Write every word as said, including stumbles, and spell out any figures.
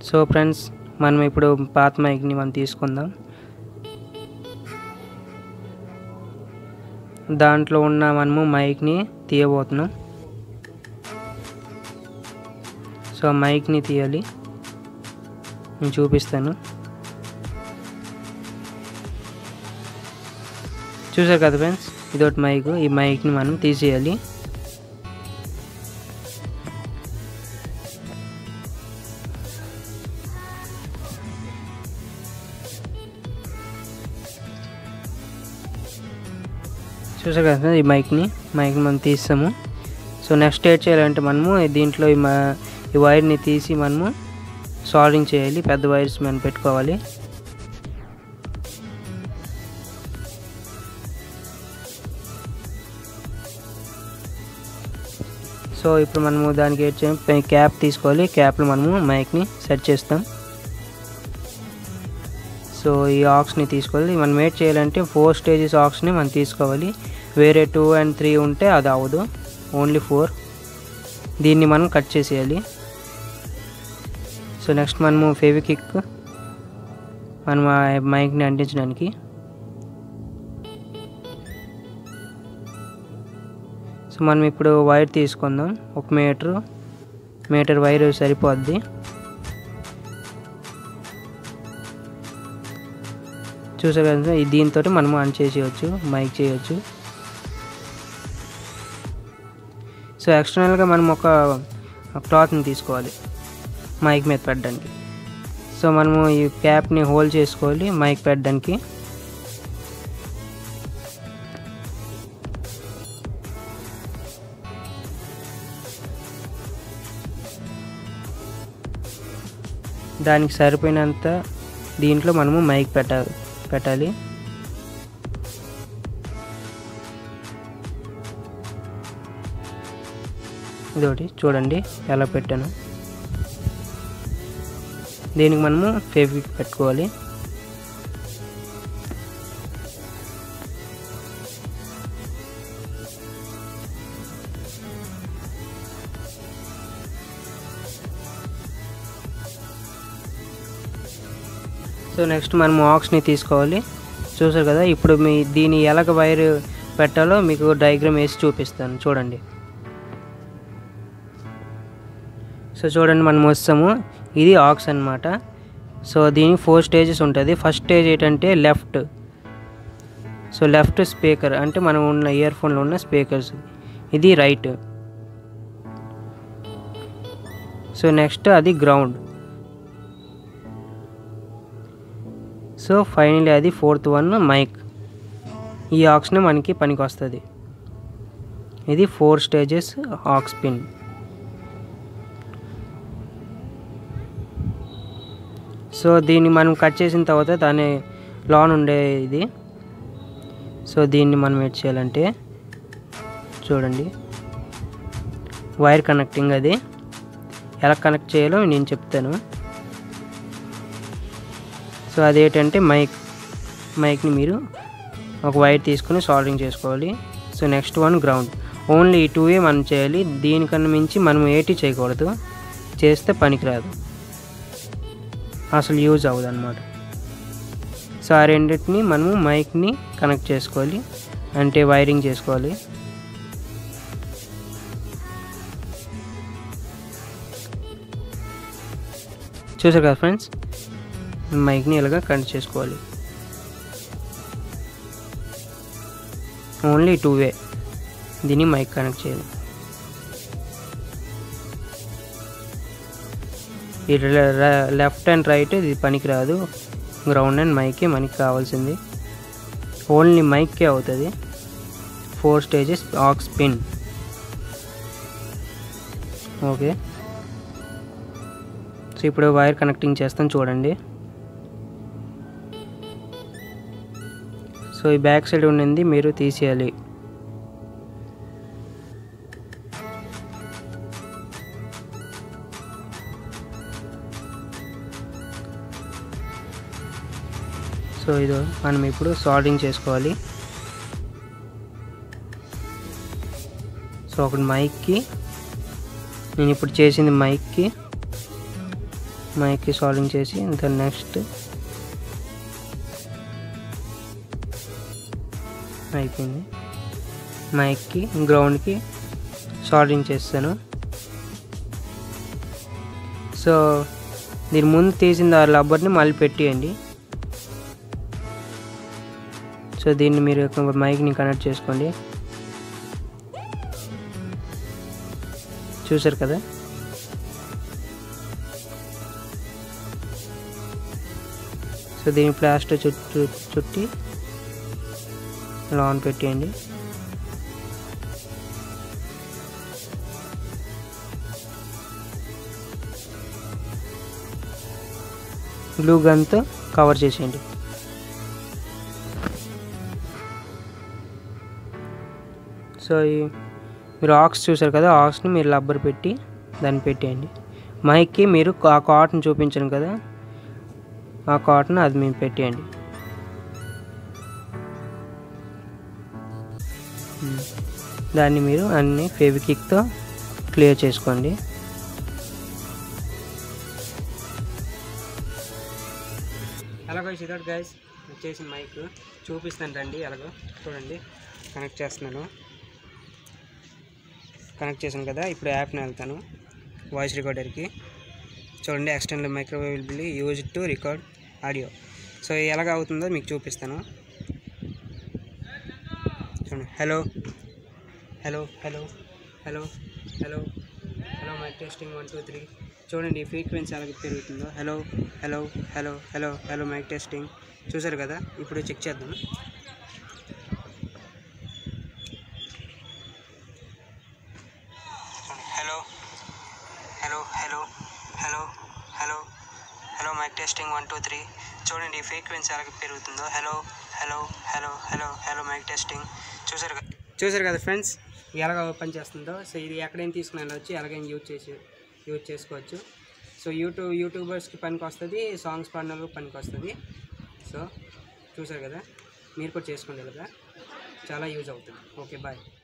So friends, మనం ఇప్పుడు పాత మైక్ని మనం తీసుకుందాం. దాంట్లో ఉన్న మనము మైక్ని తీయబోతున్నాం. సో మైక్ని తీయాలి, నేను చూపిస్తాను. చూసారు కదా ఫ్రెండ్స్, ఇదొకటి మైక్. ఈ మైక్ని మనం తీసేయాలి. చూసారు కదా ఈ మైక్ని మైక్ని మనం తీస్తాము. సో నెక్స్ట్ ఏం చేయాలంటే మనము దీంట్లో ఈ మా ఈ వైర్ని తీసి మనము సాల్డింగ్ చేయాలి. పెద్ద వైర్స్ మనం పెట్టుకోవాలి. సో ఇప్పుడు మనము దానికి ఏం చేయాలి, క్యాప్ తీసుకోవాలి. క్యాప్లో మనము మైక్ని సెట్ చేస్తాం. సో ఈ ఆక్స్ని తీసుకోవాలి. మనం ఏం చేయాలంటే ఫోర్ స్టేజెస్ ఆక్స్ని మనం తీసుకోవాలి. వేరే టూ అండ్ త్రీ ఉంటే అది అవ్వదు, ఓన్లీ ఫోర్. దీన్ని మనం కట్ చేసేయాలి. సో నెక్స్ట్ మనము ఫెవిక్విక్ మనం ఆ మైక్ని అంటించడానికి. సో మనం ఇప్పుడు వైర్ తీసుకుందాం. ఒక మీటర్ మీటర్ వైర్ సరిపోద్ది. చూసారు కదా, దీంతో మనము ఆన్ చేసేయచ్చు, మైక్ చేయవచ్చు. సో ఎక్స్టర్నల్గా మనం ఒక క్లాత్ని తీసుకోవాలి మైక్ మీద పెట్టడానికి. సో మనము ఈ క్యాప్ని హోల్డ్ చేసుకోవాలి మైక్ పెట్టడానికి. దానికి సరిపోయినంత దీంట్లో మనము మైక్ పెట్టాలి పెట్టాలి ఇదొకటి చూడండి ఎలా పెట్టాను. దీనికి మనము ఫెవిక్విక్ పెట్టుకోవాలి. సో నెక్స్ట్ మనము ఆక్స్ని తీసుకోవాలి. చూసారు కదా, ఇప్పుడు మీ దీని ఎలాగ వైర్ పెట్టాలో మీకు డయాగ్రామ్ వేసి చూపిస్తాను, చూడండి. సో చూడండి, మనం వస్తాము, ఇది ఆక్స్ అన్నమాట. సో దీని ఫోర్ స్టేజెస్ ఉంటుంది. ఫస్ట్ స్టేజ్ ఏంటంటే లెఫ్ట్. సో లెఫ్ట్ స్పీకర్ అంటే మనం ఉన్న ఇయర్ ఫోన్లో ఉన్న స్పీకర్స్. ఇది రైట్. సో నెక్స్ట్ అది గ్రౌండ్. సో ఫైనల్లీ అది ఫోర్త్ వన్ మైక్. ఈ ఆక్స్నే మనకి పనికి వస్తుంది. ఇది four stages aux pin. So దీన్ని మనం కట్ చేసిన తర్వాత దాని లాన్ ఉండే ఇది. సో దీన్ని మనం ఏం చేయాలంటే చూడండి, వైర్ కనెక్టింగ్ అది ఎలా కనెక్ట్ చేయాలో నేను చెప్తాను. సో అదేంటంటే మైక్ మైక్ని మీరు ఒక వైర్ తీసుకుని సాల్డింగ్ చేసుకోవాలి. So next one ground. Only ఈ టూ ఏ మనం చేయాలి. దీనికన్నా మించి మనం ఏటి చేయకూడదు, చేస్తే పనికిరాదు, అసలు యూజ్ అవ్వదు అన్నమాట. సో ఆ రెండింటిని మనము మైక్ని కనెక్ట్ చేసుకోవాలి, అంటే వైరింగ్ చేసుకోవాలి. చూసారు కదా ఫ్రెండ్స్, మైక్ని ఇలాగా కనెక్ట్ చేసుకోవాలి. ఓన్లీ టూ వే దీన్ని మైక్ కనెక్ట్ చేయాలి. ఈ లెఫ్ట్ అండ్ రైట్ ఇది పనికిరాదు, గ్రౌండ్ అండ్ మైకే మనకి కావాల్సింది. ఓన్లీ మైకే అవుతుంది. Four stages aux pin. Okay, so ఇప్పుడు వైర్ కనెక్టింగ్ చేస్తాను చూడండి. సో ఈ బ్యాక్ సైడ్ ఉండింది మీరు తీసేయాలి. సో ఇది మనం ఇప్పుడు సాల్డింగ్ చేసుకోవాలి. సో ఒకటి మైక్కి, నేను ఇప్పుడు చేసింది మైక్కి మైక్కి సాల్వింగ్ చేసి దాని నెక్స్ట్ అయిపోయింది. మైక్కి గ్రౌండ్కి సాల్వింగ్ చేస్తాను. సో దీని ముందు తీసిన ఆ రబ్బర్ని మళ్ళీ పెట్టేయండి. సో దీన్ని మీరు మైక్ని కనెక్ట్ చేసుకోండి. చూసారు కదా. సో దీని ప్లాస్టర్ చుట్టూ చుట్టి ఇలా ఆన్ పెట్టేయండి. గ్లూ గన్తో కవర్ చేసేయండి. సో మీరు ఆక్స్ చూసారు కదా, ఆక్స్ని మీరు రబ్బర్ పెట్టి దాన్ని పెట్టేయండి. మైక్కి మీరు ఆ కాటన్ చూపించాను కదా, ఆ కాటన్ అది మేము పెట్టేయండి. దాన్ని మీరు అన్ని ఫెవిక్విక్తో క్లియర్ చేసుకోండి. ఎలాగో ఇదొకటి గైస్ వచ్చేసిన మైక్ చూపిస్తాను రండి. ఎలాగో చూడండి, కనెక్ట్ చేస్తున్నాను. కనెక్ట్ చేశాను కదా. ఇప్పుడు యాప్ని వెళ్తాను వాయిస్ రికార్డర్కి. చూడండి, external microwavable use to record audio. So ఎలాగ అవుతుందో మీకు చూపిస్తాను. చూడండి, hello hello hello hello hello hello mic testing one two three. చూడండి ఫ్రీక్వెన్సీ ఎలాగ పెరుగుతుందో. Hello hello hello hello hello mic testing. చూసారు కదా. ఇప్పుడు చెక్ చేద్దాం. Hello hello hello hello hello hello mic testing one two three. చూడండి frequency ఎలాగ పెరుగుతుందో. Hello hello hello hello hello mic testing. చూసారు కదా చూసారు కదా ఫ్రెండ్స్ ఎలాగ ఓపెన్ చేస్తుందో. సో ఇది ఎక్కడైనా తీసుకుని వెళ్ళవచ్చు, ఎలాగైనా యూజ్ చేసి యూజ్ చేసుకోవచ్చు. సో యూట్యూబ్ యూట్యూబర్స్కి పనికి వస్తుంది, సాంగ్స్ పాడిన పనికి వస్తుంది. సో చూసారు కదా, మీరు కూడా చేసుకోండి. కదా చాలా యూజ్ అవుతుంది. Okay, bye.